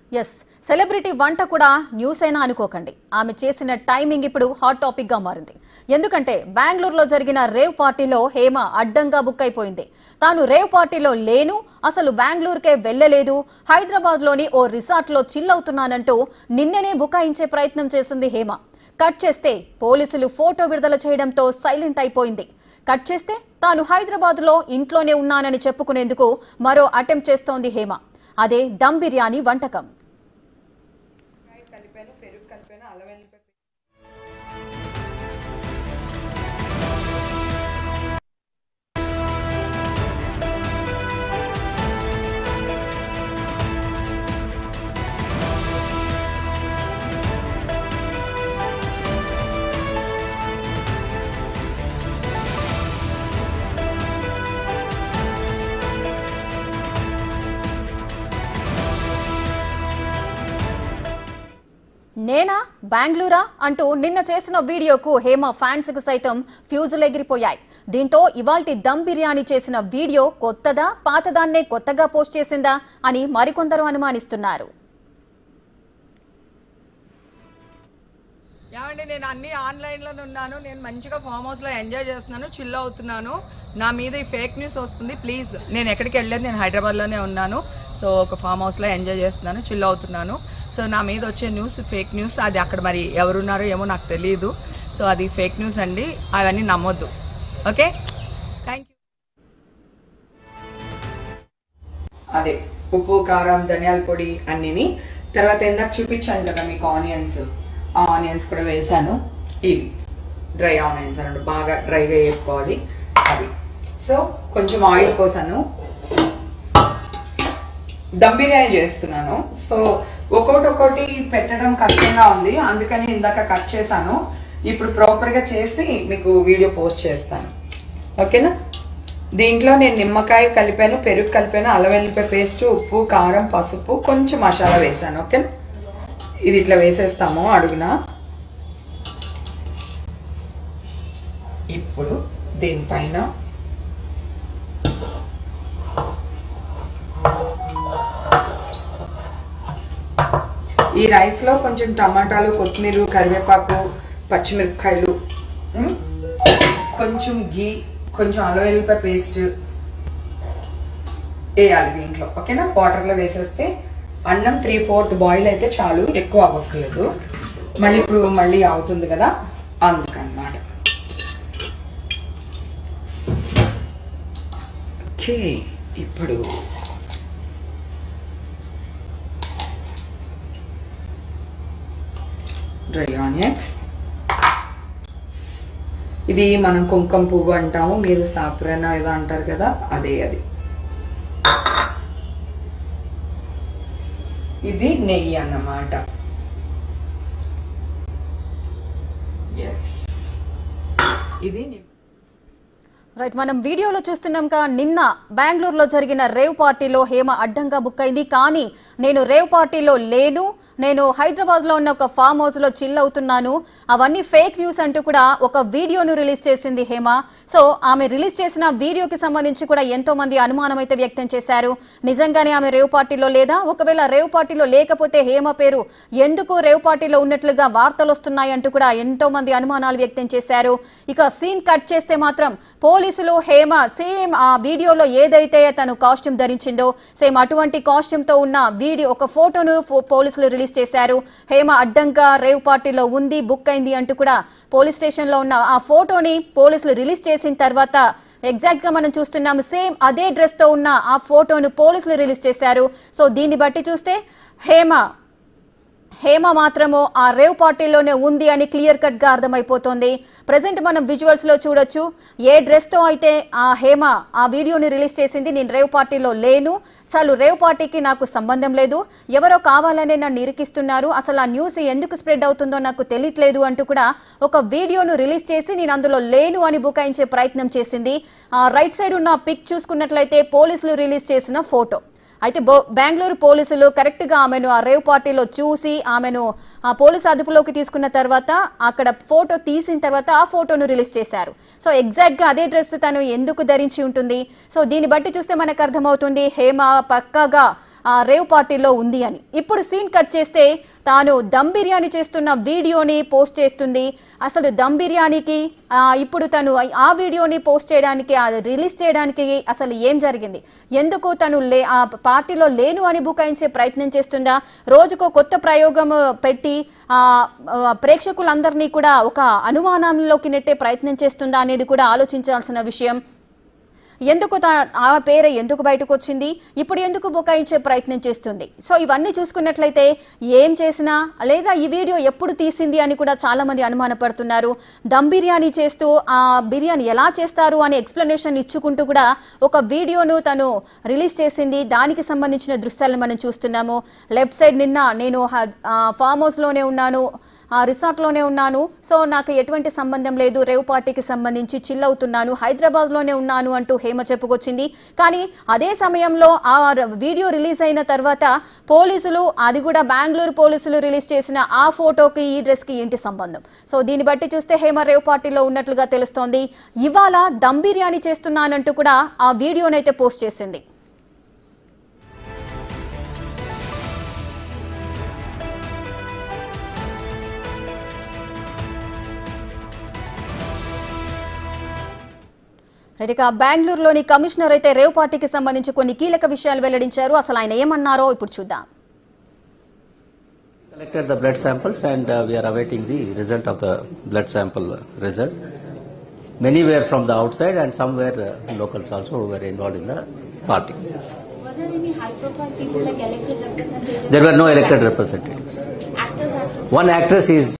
Yes celebrity వంట కూడా news అయినా అనుకోకండి. ఆమె చేసిన టైమింగ్ ఇప్పుడు హాట్ టాపిక్ గా మారింది. ఎందుకంటే బెంగళూరులో జరిగిన రేవ్ పార్టీలో హేమ అడ్డంగా బుక్ అయిపోయింది. తాను రేవ్ పార్టీలో లేను, అసలు బెంగళూరుకే వెళ్లలేదు, హైదరాబాద్ లోని ఓ రిసార్ట్ లో చిల్ అవుతున్నానంటూ నిన్ననే బుకాయించే ప్రయత్నం చేసింది హేమ. కట్ చేస్తే పోలీసులు ఫోటో విడుదల చేయడంతో సైలెంట్ అయిపోయింది. కట్ చేస్తే తాను హైదరాబాద్ లో ఇంట్లోనే ఉన్నానని చెప్పుకునేందుకు మరో అటెంప్ట్ చేస్తోంది హేమ. అదే దమ్ బిర్యానీ వంటకం. నేనా బెంగళూరా అంటూ నిన్న చేసిన వీడియోకు హేమ ఫ్యాన్స్ కు సైతం ఫ్యూజులు ఎగిరిపోయాయి. దీంతో ఇవాల్టి దమ్ బిర్యానీ చేసిన వీడియో కొత్తదా, పాతదాన్నే కొత్తగా పోస్ట్ చేసిందా అని మరికొందరు అనుమానిస్తున్నారు. ఏమండి, నేను అన్ని ఆన్లైన్లోనే ఉన్నాను. నేను మంచిగా ఫామ్ హౌస్లో ఎంజాయ్ చేస్తున్నాను, చిల్ అవుతున్నాను. నా మీద ఈ ఫేక్ న్యూస్ వస్తుంది. ప్లీజ్, నేను ఎక్కడికి వెళ్ళలేదు, నేను హైదరాబాద్లోనే ఉన్నాను. సో ఒక ఫామ్ హౌస్లో ఎంజాయ్ చేస్తున్నాను, చిల్ అవుతున్నాను. సో నా మీద వచ్చే న్యూస్ ఫేక్ న్యూస్. అది అక్కడ మరి ఎవరున్నారో ఏమో నాకు తెలియదు. సో అది ఫేక్ న్యూస్ అండి, అవన్నీ నమ్మొద్దు. Okay, thank you. అదే ఉప్పు, కారం, ధనియాల పొడి అన్నిని. తర్వాత ఇందాక చూపించాను కదా మీకు ఆనియన్స్, ఆ ఆనియన్స్ కూడా వేసాను. ఇవి డ్రై ఆనియన్స్ అన్నట్టు, బాగా డ్రైగా వేసుకోవాలి అవి. సో కొంచెం ఆయిల్ పోసాను. దమ్ బిర్యానీ చేస్తున్నాను. సో ఒక్కొక్కటి పెట్టడం కష్టంగా ఉంది, అందుకని ఇందాక కట్ చేశాను. ఇప్పుడు ప్రాపర్గా చేసి మీకు వీడియో పోస్ట్ చేస్తాను. ఓకేనా? దీంట్లో నేను నిమ్మకాయ కలిపాను, పెరుగు కలిపాను, అల్లం వెల్లిపాయ పేస్ట్, ఉప్పు, కారం, పసుపు, కొంచెం మసాలా వేసాను. ఓకేనా? ఇది ఇట్లా వేసేస్తాము అడుగున. ఇప్పుడు దీనిపైన ఈ రైస్ లో కొంచెం టమాటాలు, కొత్తిమీర, కరివేపాకు, పచ్చిమిరపకాయలు, కొంచెం గీ, కొంచెం అల్లం వెల్లిపాయ పేస్ట్ వేయాలి దీంట్లో. ఓకేనా? వాటర్లో వేసేస్తే అన్నం 3/4 బాయిల్ అయితే చాలు, ఎక్కువ అవ్వట్లేదు. మళ్ళీ ఇప్పుడు మళ్ళీ అవుతుంది కదా, అందుకన్నమాట. ఓకే, ఇప్పుడు డ్రై ఆనియన్స్. ఇది మనం కుంకుమ పువ్వు అంటాము, మీరు సాఫ్రాన్ ఏదో అంటారు కదా, అదే అది. ఇది నెయ్యి అన్నమాట. ఎస్, ఇది రైట్, మనం వీడియోలో చూస్తున్నాం కా నిన్న బెంగళూరులో జరిగిన రేవ్ పార్టీలో హేమ అడ్డంగా బుక్ అయింది. కానీ నేను రేవ్ పార్టీలో లేను, నేను హైదరాబాద్లో ఉన్న ఒక ఫామ్ హౌస్లో చిల్ అవుతున్నాను, అవన్నీ ఫేక్ న్యూస్ అంటూ కూడా ఒక వీడియోను రిలీజ్ చేసింది హేమ. సో ఆమె రిలీజ్ చేసిన వీడియోకి సంబంధించి కూడా ఎంతో మంది అనుమానం అయితే వ్యక్తం చేశారు. నిజంగానే ఆమె రేవ్ పార్టీలో లేదా, ఒకవేళ రేవ్ పార్టీలో లేకపోతే హేమ పేరు ఎందుకు రేవ్ పార్టీలో ఉన్నట్లుగా వార్తలు వస్తున్నాయి అంటూ కూడా ఎంతో మంది అనుమానాలు వ్యక్తం చేశారు. ఇక సీన్ కట్ చేస్తే మాత్రం పోలీసులు హేమ సేమ్ ఆ వీడియోలో ఏదైతే తను కాస్ట్యూమ్ ధరించిందో సేమ్ అటువంటి కాస్ట్యూమ్ తో ఉన్న వీడియో ఒక ఫోటోను పోలీసులు రిలీజ్ చేశారు. హేమ అడ్డంగా రేవ్ పార్టీలో ఉంది, బుక్ అయింది అంటూ కూడా పోలీస్ స్టేషన్ లో ఉన్న ఆ ఫోటోని పోలీసులు రిలీజ్ చేసిన తర్వాత ఎగ్జాక్ట్ గా మనం చూస్తున్నాము సేమ్ అదే డ్రెస్ తో ఉన్న ఆ ఫోటోను పోలీసులు రిలీజ్ చేశారు. సో దీన్ని బట్టి చూస్తే హేమ మాత్రము ఆ రేవ్ పార్టీలోనే ఉంది అని క్లియర్ కట్ గా అర్థమైపోతుంది. ప్రెసెంట్ మనం విజువల్స్ లో చూడొచ్చు, ఏ డ్రెస్ తో అయితే ఆ హేమ ఆ వీడియోని రిలీజ్ చేసింది, నేను రేవ్ పార్టీలో లేను, చాలు రేవ్ పార్టీకి నాకు సంబంధం లేదు, ఎవరో కావాలనే నన్ను ఇరికిస్తున్నారు, అసలు ఆ న్యూస్ ఎందుకు స్ప్రెడ్ అవుతుందో నాకు తెలియట్లేదు అంటూ కూడా ఒక వీడియోను రిలీజ్ చేసి నేను అందులో లేను అని బుకాయించే ప్రయత్నం చేసింది. రైట్ సైడ్ ఉన్న పిక్ చూసుకున్నట్లయితే పోలీసులు రిలీజ్ చేసిన ఫోటో. అయితే బెంగళూరు పోలీసులు కరెక్ట్ గా ఆమెను ఆ రేవ్ పార్టీలో చూసి ఆమెను ఆ పోలీసు అదుపులోకి తీసుకున్న తర్వాత అక్కడ ఫోటో తీసిన తర్వాత ఆ ఫోటోను రిలీజ్ చేశారు. సో ఎగ్జాక్ట్ గా అదే డ్రెస్ తను ఎందుకు ధరించి ఉంటుంది. సో దీన్ని బట్టి చూస్తే మనకు అర్థమవుతుంది హేమ పక్కాగా రేవ్ పార్టీలో ఉంది అని. ఇప్పుడు సీన్ కట్ చేస్తే తాను దమ్ బిర్యానీ చేస్తున్న వీడియోని పోస్ట్ చేస్తుంది. అసలు దమ్ బిర్యానీకి ఇప్పుడు తను ఆ వీడియోని పోస్ట్ చేయడానికి, అది రిలీజ్ చేయడానికి అసలు ఏం జరిగింది, ఎందుకు తను ఆ పార్టీలో లేను అని బుకాయించే ప్రయత్నం చేస్తుందా, రోజుకో కొత్త ప్రయోగం పెట్టి ప్రేక్షకులందరినీ కూడా ఒక అనుమానంలోకి నెట్టే ప్రయత్నం చేస్తుందా అనేది కూడా ఆలోచించాల్సిన విషయం. ఎందుకు ఆ పేరు ఎందుకు బయటకు వచ్చింది, ఇప్పుడు ఎందుకు బుకాయించే ప్రయత్నం చేస్తుంది. సో ఇవన్నీ చూసుకున్నట్లయితే ఏం చేసినా, లేదా ఈ వీడియో ఎప్పుడు తీసింది అని కూడా చాలా మంది అనుమానపడుతున్నారు. దమ్ బిర్యానీ చేస్తూ ఆ బిర్యానీ ఎలా చేస్తారు అని ఎక్స్ప్లెనేషన్ ఇచ్చుకుంటూ కూడా ఒక వీడియోను తను రిలీజ్ చేసింది. దానికి సంబంధించిన దృశ్యాలను మనం చూస్తున్నాము. లెఫ్ట్ సైడ్ నిన్న నేను ఫామ్ హౌస్లోనే ఉన్నాను, రిసార్ట్లోనే ఉన్నాను, సో నాకు ఎటువంటి సంబంధం లేదు, రేవ్ పార్టీకి సంబంధించి చిల్ అవుతున్నాను, హైదరాబాద్లోనే ఉన్నాను అంటూ హేమ చెప్పుకొచ్చింది. కానీ అదే సమయంలో ఆ వీడియో రిలీజ్ అయిన తర్వాత పోలీసులు, అది కూడా బెంగళూరు పోలీసులు రిలీజ్ చేసిన ఆ ఫోటోకి ఈ డ్రెస్కి ఏంటి సంబంధం? సో దీన్ని బట్టి చూస్తే హేమ రేవ్ పార్టీలో ఉన్నట్లుగా తెలుస్తోంది. ఇవాళ దమ్ బిర్యానీ చేస్తున్నానంటూ కూడా ఆ వీడియోనైతే పోస్ట్ చేసింది. ఇక బెంగళూరులోని కమిషనర్ అయితే రేవ్ పార్టీకి సంబంధించి కొన్ని కీలక విషయాలు వెల్లడించారు. అసలు ఆయన ఏమన్నారో ఇప్పుడు చూద్దాం. Collected the blood samples and we are awaiting the result of the blood sample result. Many were from the outside and some were locals also who were involved in the party. Were there any high-profile people like elected representatives? There were no elected representatives. Actors. One actress is